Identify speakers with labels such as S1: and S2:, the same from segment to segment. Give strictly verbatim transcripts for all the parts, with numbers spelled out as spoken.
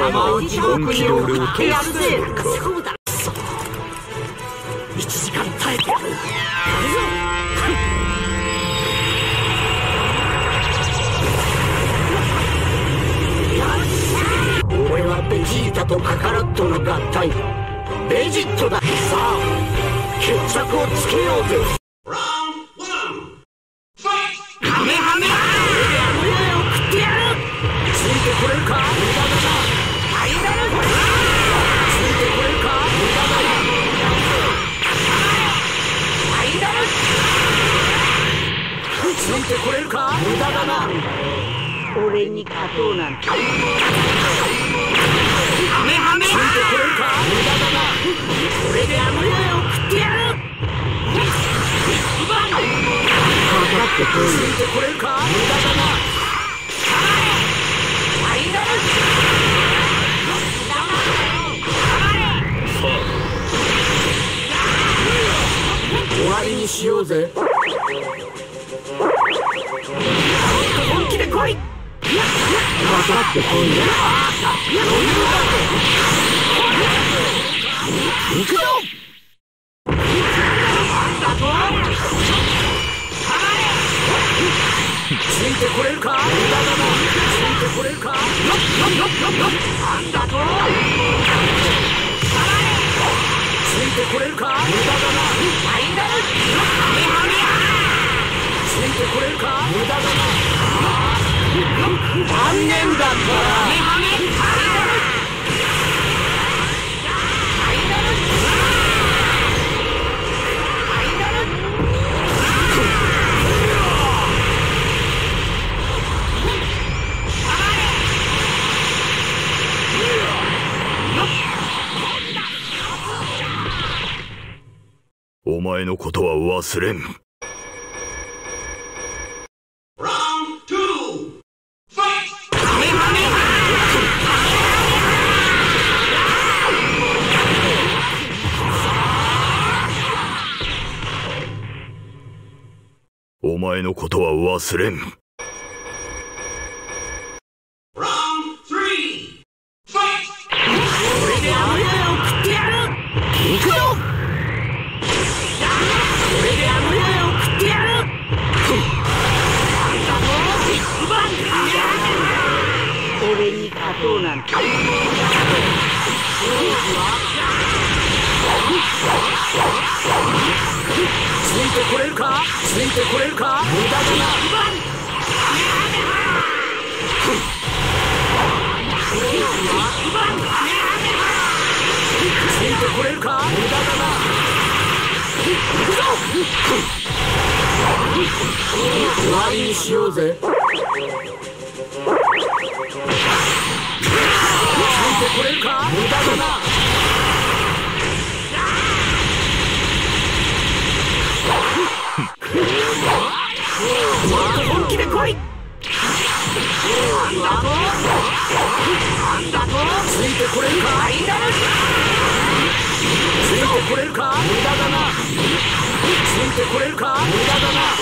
S1: 山内本気で俺を倒
S2: やる
S1: す
S2: ぜ。
S1: か。
S2: そうだ。一時間耐えてやる。やるぞ。俺はベジータとカカロットの合体ベジットだ。さあ決着をつけようぜ。カメハメハ俺であの世へ送ってやる。ついてこれるか。無駄だな。入らぬ。ついてこれるか。無駄だな。入らぬ。ついてこれるか。無駄だな。俺に勝とうなんて。ハメハメついてこれるか。無駄だな。俺であの世へ送ってやる。かかってこい。ついてこれるか。無駄だな。入らぬ。終わりにしようぜ。本気で来い。かかってこい。行くぞ。ついてこれるか。無駄だな。ついてこれるか。なんだと。ついてこれるか。無駄だな。入らぬ。ついてこれるか。無駄だな。残念だった。
S1: お前のことは忘れん。お前のことは忘れん。俺であの世へ送ってやる。行くぞ。俺であの世へ送ってやる。なんだと。俺に勝とうなんて。ついてこれるか。ついてこれるか。無駄だな。ついてこれるか。無駄だな。行くぞ。終わりにしようぜ。ついてこれるか。無駄だな。本気で来い。なんだと。なんだと。ついてこれるか。入らぬ。ついてこれるか。無駄だな。ついてこれるか。無駄だな。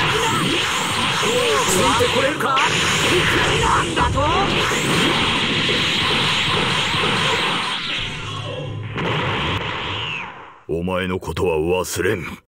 S1: ついてこれるか。なんだと。お前のことは忘れん。